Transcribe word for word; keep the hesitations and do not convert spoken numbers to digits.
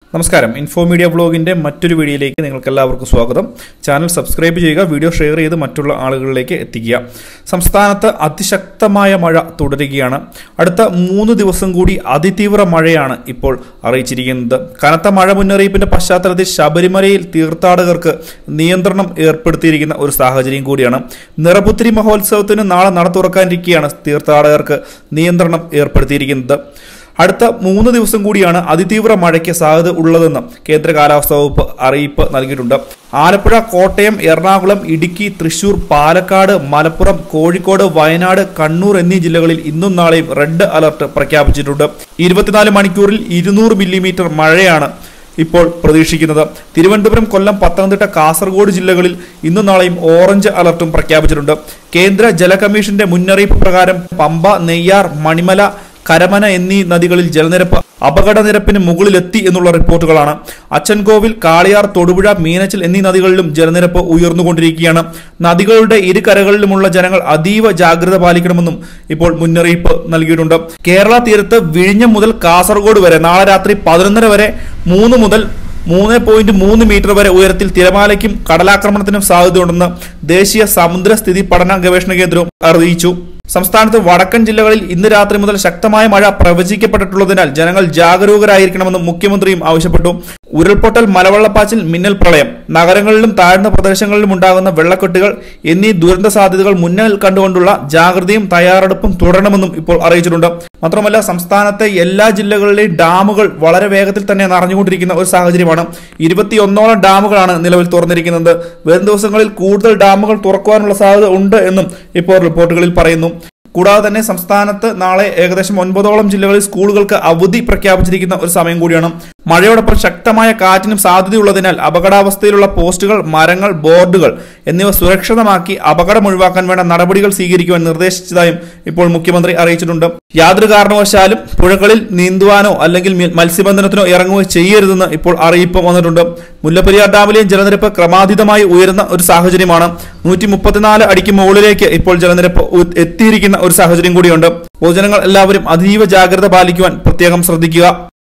നമസ്കാരം info media വ്ലോഗിന്റെ മറ്റൊരു വീഡിയോയിലേക്ക് നിങ്ങൾക്ക് എല്ലാവർക്കും സ്വാഗതം. ചാനൽ സബ്സ്ക്രൈബ് ചെയ്യുക, വീഡിയോ ഷെയർ ചെയ്ത് മറ്റുള്ള ആളുകളിലേക്ക് എത്തിക്കുക. സംസ്ഥാനത്ത് അതിശക്തമായ മഴ തുടരുകയാണ്. അടുത്ത മൂന്ന് ദിവസം കൂടി അതിതീവ്ര മഴയാണ് ഇപ്പോൾ അറിയിച്ചിരിക്കുന്നത്. കനത്ത മഴ മുന്നറിയിപ്പിന്റെ പശ്ചാത്തലത്തിൽ ശബരിമലയിൽ തീർത്ഥാടകർക്ക് നിയന്ത്രണം ഏർപ്പെടുത്തിയിരിക്കുന്ന ഒരു സാഹചര്യം കൂടിയാണ്. നിറപുത്തിരി മഹോത്സവത്തിന് നാളെ നട തുറക്കാനിരിക്കെയാണ് തീർത്ഥാടകർക്ക് നിയന്ത്രണം ഏർപ്പെടുത്തിയിരിക്കുന്നത്. അടുത്ത മൂന്ന് ദിവസം കൂടിയാണ് അതിതീവ്ര മഴയ്ക്ക് സാധ്യത ഉള്ളതെന്ന് കേന്ദ്ര കാലാവസ്ഥാ വകുപ്പ് അറിയിപ്പ് നൽകിയിട്ടുണ്ട്. ആലപ്പുഴ, കോട്ടയം, എറണാകുളം, ഇടുക്കി, തൃശൂർ, പാലക്കാട്, മലപ്പുറം, കോഴിക്കോട്, വയനാട്, കണ്ണൂർ എന്നീ ജില്ലകളിൽ ഇന്നും നാളെയും റെഡ് അലർട്ട് പ്രഖ്യാപിച്ചിട്ടുണ്ട്. ഇരുപത്തിനാല് മണിക്കൂറിൽ ഇരുന്നൂറ് മില്ലിമീറ്റർ മഴയാണ് ഇപ്പോൾ പ്രതീക്ഷിക്കുന്നത്. തിരുവനന്തപുരം, കൊല്ലം, പത്തനംതിട്ട, കാസർഗോഡ് ജില്ലകളിൽ ഇന്നും നാളെയും ഓറഞ്ച് അലർട്ടും പ്രഖ്യാപിച്ചിട്ടുണ്ട്. കേന്ദ്ര ജല കമ്മീഷന്റെ മുന്നറിയിപ്പ് പ്രകാരം പമ്പ, നെയ്യാർ, മണിമല, കരമന എന്നീ നദികളിൽ ജലനിരപ്പ് അപകട നിരപ്പിന് മുകളിലെത്തി എന്നുള്ള റിപ്പോർട്ടുകളാണ്. അച്ചൻകോവിൽ, കാളിയാർ, തൊടുപുഴ, മീനച്ചിൽ എന്നീ നദികളിലും ജലനിരപ്പ് ഉയർന്നുകൊണ്ടിരിക്കുകയാണ്. നദികളുടെ ഇരു കരകളിലുമുള്ള ജനങ്ങൾ അതീവ ജാഗ്രത പാലിക്കണമെന്നും ഇപ്പോൾ മുന്നറിയിപ്പ് നൽകിയിട്ടുണ്ട്. കേരള തീരത്ത് വിഴിഞ്ഞം മുതൽ കാസർഗോഡ് വരെ നാളെ രാത്രി പതിനൊന്നര വരെ മൂന്ന് മുതൽ മൂന്ന് പോയിന്റ് മൂന്ന് മീറ്റർ വരെ ഉയരത്തിൽ തിരമാലയ്ക്കും കടലാക്രമണത്തിനും സാധ്യതയുണ്ടെന്ന് ദേശീയ സമുദ്ര സ്ഥിതി പഠന ഗവേഷണ കേന്ദ്രവും അറിയിച്ചു. സംസ്ഥാനത്ത് വടക്കൻ ജില്ലകളിൽ ഇന്ന് രാത്രി മുതൽ ശക്തമായ മഴ പ്രവചിക്കപ്പെട്ടിട്ടുള്ളതിനാൽ ജനങ്ങൾ ജാഗരൂകരായിരിക്കണമെന്നും മുഖ്യമന്ത്രിയും ആവശ്യപ്പെട്ടു. ഉരുൾപൊട്ടൽ, മലവെള്ളപ്പാച്ചിൽ, മിന്നൽ പ്രളയം, നഗരങ്ങളിലും താഴ്ന്ന പ്രദേശങ്ങളിലും ഉണ്ടാകുന്ന വെള്ളക്കെട്ടുകൾ എന്നീ ദുരന്ത സാധ്യതകൾ മുന്നിൽ കണ്ടുകൊണ്ടുള്ള ജാഗ്രതയും തയ്യാറെടുപ്പും തുടരണമെന്നും ഇപ്പോൾ അറിയിച്ചിട്ടുണ്ട്. മാത്രമല്ല, സംസ്ഥാനത്തെ എല്ലാ ജില്ലകളിലെയും ഡാമുകൾ വളരെ വേഗത്തിൽ തന്നെ നിറഞ്ഞുകൊണ്ടിരിക്കുന്ന ഒരു സാഹചര്യമാണ്. ഇരുപത്തിയൊന്നോളം ഡാമുകളാണ് നിലവിൽ തുറന്നിരിക്കുന്നത്. വരും ദിവസങ്ങളിൽ കൂടുതൽ ഡാമുകൾ തുറക്കുവാനുള്ള സാധ്യത ഉണ്ട് എന്നും ഇപ്പോൾ റിപ്പോർട്ടുകളിൽ പറയുന്നു. കൂടാതെ തന്നെ സംസ്ഥാനത്ത് നാളെ ഏകദേശം ഒൻപതോളം ജില്ലകളിൽ സ്കൂളുകൾക്ക് അവധി പ്രഖ്യാപിച്ചിരിക്കുന്ന ഒരു സമയം കൂടിയാണ്. മഴയോടൊപ്പം ശക്തമായ കാറ്റിനും സാധ്യതയുള്ളതിനാൽ അപകടാവസ്ഥയിലുള്ള പോസ്റ്റുകൾ, മരങ്ങൾ, ബോർഡുകൾ എന്നിവ സുരക്ഷിതമാക്കി അപകടം ഒഴിവാക്കാൻ വേണ്ട നടപടികൾ സ്വീകരിക്കുവാൻ നിർദ്ദേശിച്ചതായും ഇപ്പോൾ മുഖ്യമന്ത്രി അറിയിച്ചിട്ടുണ്ട്. യാതൊരു കാരണവശാലും പുഴകളിൽ നീന്തുവാനോ അല്ലെങ്കിൽ മത്സ്യബന്ധനത്തിനോ ഇറങ്ങുകയോ ചെയ്യരുതെന്ന് ഇപ്പോൾ അറിയിപ്പ് വന്നിട്ടുണ്ട്. മുല്ലപ്പെരിയാർ ഡാമിലെയും ജലനിരപ്പ് ക്രമാതീതമായി ഉയരുന്ന ഒരു സാഹചര്യമാണ്. നൂറ്റി മുപ്പത്തിനാല് അടിക്ക് മുകളിലേക്ക് ഇപ്പോൾ ജലനിരപ്പ് എത്തിയിരിക്കുന്ന ഒരു സാഹചര്യം കൂടിയുണ്ട്. പൊതുജനങ്ങൾ എല്ലാവരും അതീവ ജാഗ്രത പാലിക്കുവാൻ പ്രത്യേകം ശ്രദ്ധിക്കുക.